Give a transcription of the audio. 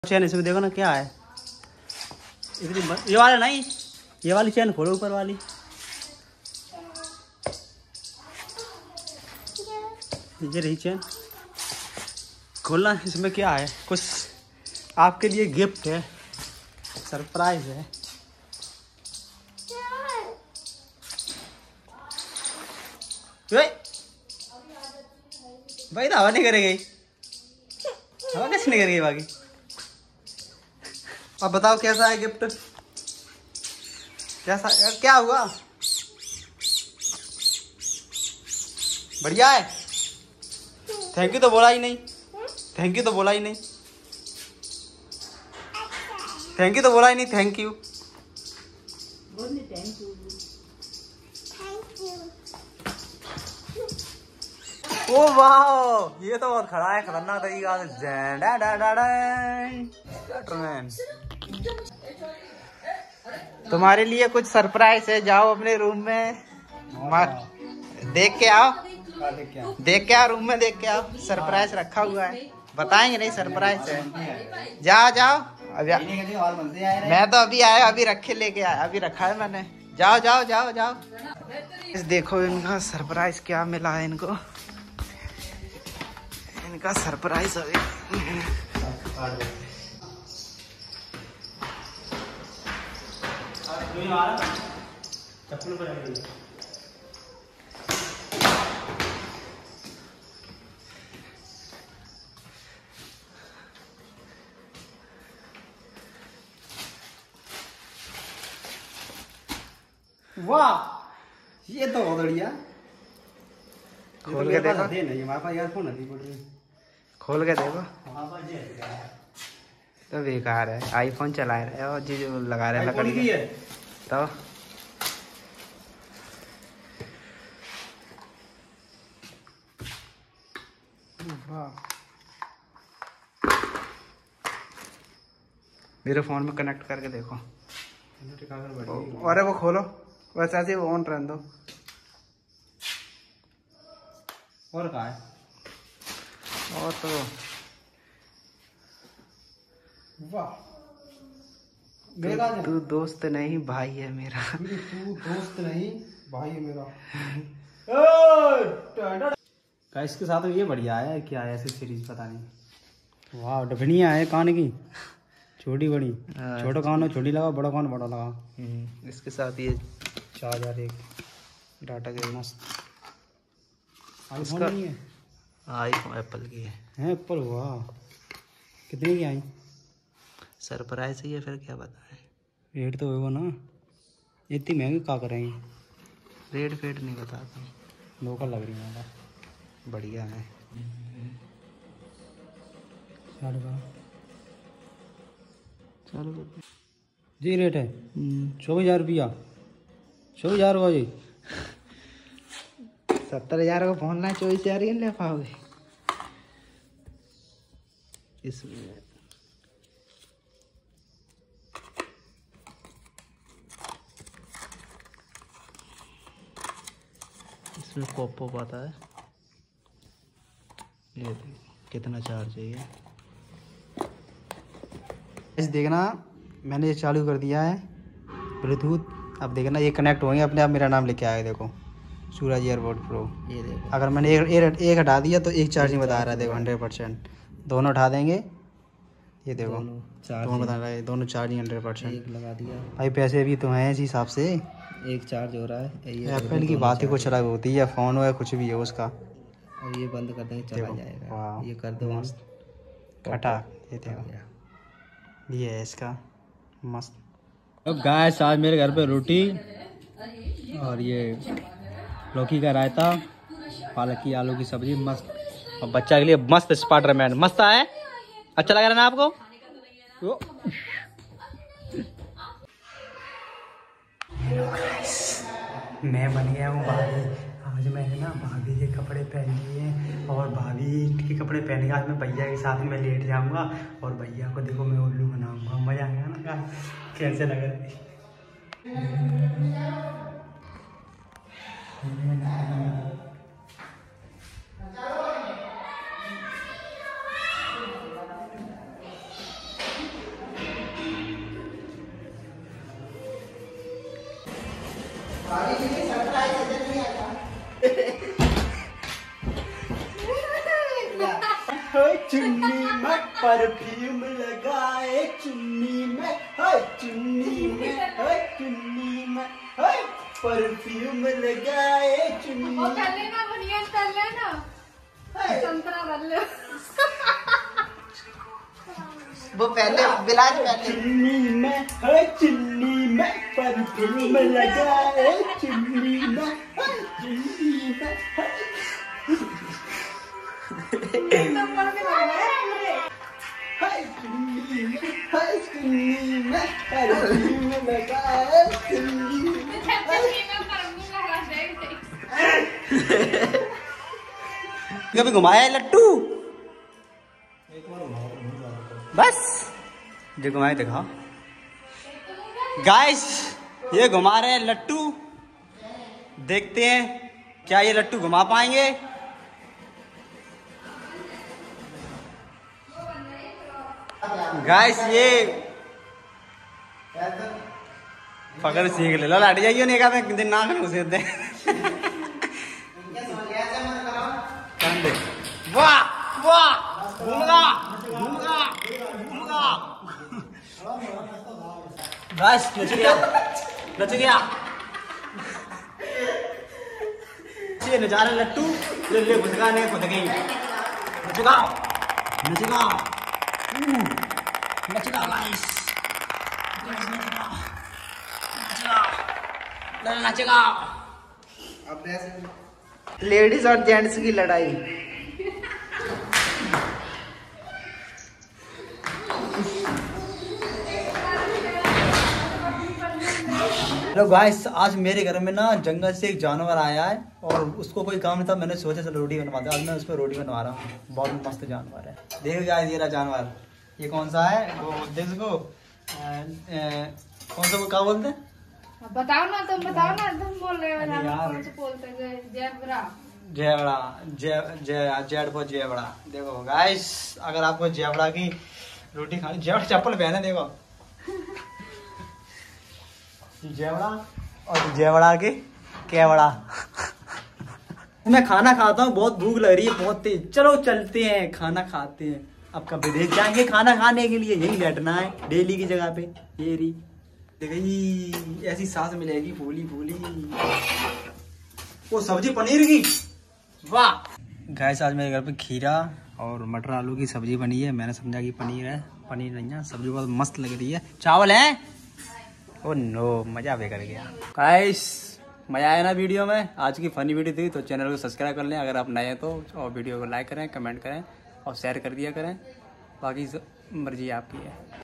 चैन इसमें देखो ना क्या है। ये वाला नहीं, ये वाली चैन खोलो ऊपर वाली। ये रही चैन, खोलना। इसमें क्या है, कुछ आपके लिए गिफ्ट है, सरप्राइज है। भाई तो हवा नहीं करेगी, हवा कैसे नहीं करेगी बाकी। अब बताओ कैसा है गिफ्ट, कैसा क्या हुआ? बढ़िया है। थैंक यू तो बोला ही नहीं, थैंक यू तो बोला ही नहीं, थैंक यू तो बोला ही नहीं। थैंक यू, ओ वाह, ये तो बहुत खड़ा है, खतरनाक तरीका से। तुम्हारे लिए कुछ सरप्राइज है, जाओ अपने रूम में देख के आओ, देख के आओ, रूम में देख के आओ। सरप्राइज रखा हुआ है, बताएंगे नहीं सरप्राइज है। जाओ जाओ, अभी मैं तो अभी आया, अभी रखे लेके आया, अभी रखा है मैंने। जाओ जाओ जाओ जाओ। इस देखो इनका सरप्राइज क्या मिला है इनको, इनका सरप्राइज अभी। वाह, ये तो बहुत बढ़िया। खोल के देखो, खोल के देखो। तो बेकार है, आईफोन चला रहे हो जी, जो लगा रहे लकड़ी की है तो। मेरे फोन में कनेक्ट करके देखो। अरे वो खोलो, वैसे ऐसे ऑन रहने दो। और कहाँ है? और तो वाह, तू दोस्त नहीं भाई है मेरा। तू दोस्त नहीं भाई है मेरा। इसके साथ ये बढ़िया है, क्या है ऐसी सीरीज पता नहीं। वाह, डफनिया है कान की, छोटी बड़ी, छोटा कान हो छोटी लगा, बड़ा कान बड़ा लगा। इसके साथ ये चार्जर, एक डाटा के मस्त। आईफोन नहीं है, आईफोन एप्पल की है। एप्पल, वाह, कितने की आई? सरप्राइज ही है, फिर क्या बताएं। रेट तो होगा ना, इतनी महंगी क्या करेंगे। रेट फेट नहीं बताता, लोकल लग रही है, बढ़िया है। चलो जी, रेट है 24,000 रुपया। 24,000 हुआ जी। 70,000 का फोन ना 24,000 ही ले पाओगे इसमें। इसमें पोपो आता है, ये कितना चार्ज है ये। इस देखना, मैंने ये चालू कर दिया है ब्लूटूथ। अब देखना ये कनेक्ट होंगे अपने आप, मेरा नाम लेके आएगा। देखो, सूरज एयरबोर्ड प्रो। ये देखो, अगर मैंने एक हटा दिया तो एक चार्जिंग बता रहा है। देखो 100%। दोनों उठा देंगे, ये देखो दोनों बता रहा है, दोनों चार्जिंग 100%। लगा दिया भाई, पैसे भी तो हैं इस हिसाब से। एक चार्ज हो रहा है। एप्पल की बात ही कुछ अलग होती है, फ़ोन हो या कुछ भी हो उसका। और ये बंद कर देंगे, चला जाएगा। वाह, ये कर दो मस्त, कटा। ये देखो, ये है इसका मस्त। अब गाइस, आज मेरे घर पे रोटी और ये लौकी का रायता, पालक की आलू की सब्जी मस्त, और बच्चा के लिए मस्त स्पाइडरमैन मस्त है। अच्छा लगा ना आपको? मैं बन गया हूँ भाभी। आज मैंने ना भाभी के कपड़े पहन लिए, और भाभी के कपड़े पहन के आज मैं भैया के साथ में लेट जाऊंगा, और भैया को देखो मैं उल्लू बनाऊंगा। मजा आएगा ना, कैसे लग रहा है। चुन्नी में परफ्यूम लगाए, चुन्नी में, चुन्नी में, चुन्नी में परफ्यूम लगाए, चुन्नी। वो कर लेना, बनियान कर लेना, संतरा कर ले। वो पहले बिलाज पहले। चुन्नी में, चुन्नी में परफ्यूम लगाए, चुन्नी में, चुन्नी में। कभी घुमाया लट्टू? बस जो घुमाए दिखाओ गाइस, ये घुमा रहे हैं लट्टू। देखते हैं क्या ये लट्टू घुमा पाएंगे। गाइस ये पकड़ सीख ले लो, लाट जाइए नहीं कहते दिन ना कर उसे दे। वाह वाह, घूमगा घूमगा घूमगा। बस नच गया, नच गया। ये नजारा लट्टू ले घुसगा ने खुद गई। नचगा नचगा नचगा गाइस, नचगा। लेडीज और जेंट्स की लड़ाई। हेलो गाइस, आज मेरे घर में ना जंगल से एक जानवर आया है और उसको कोई काम नहीं था। मैंने सोचा चलो रोटी बनवा दे। आज मैं उस पर रोटी बनवा रहा हूँ। बहुत मस्त जानवर है। देखो गाइस, ये रहा जानवर। ये कौन सा है? वो देखो कौन सा, वो क्या बोलते हैं? बताओ ना, तुम बताओ ना, तुम बोल रहे हो यार। कौन से बोलते हैं? जेबरा, जेबड़ा, जेबड़ा। देखो गाइस, अगर आपको जेबड़ा की रोटी खानी, जेबड़ा चप्पल पहने देखो। जेवड़ा और जेवड़ा के केवड़ा। मैं खाना खाता हूँ, बहुत भूख लग रही है, बहुत तेज। चलो चलते हैं, खाना खाते हैं। अब कब विदेश जाएंगे खाना खाने के लिए, यही बैठना है डेली की जगह पे। ये रही देखिए, ऐसी सांस मिलेगी फूली फूली। वो सब्जी पनीर की, वाह। गाइस, आज मेरे घर पे खीरा और मटर आलू की सब्जी बनी है। मैंने समझा कि पनीर है, पनीर नहीं है। सब्जी बहुत मस्त लग रही है। चावल है। ओ नो, मजा बेकर गया। गाइस, मजा आया ना वीडियो में? आज की फनी वीडियो थी, तो चैनल को सब्सक्राइब कर लें अगर आप नए हैं तो, और वीडियो को लाइक करें, कमेंट करें और शेयर कर दिया करें। बाकी मर्जी आपकी है।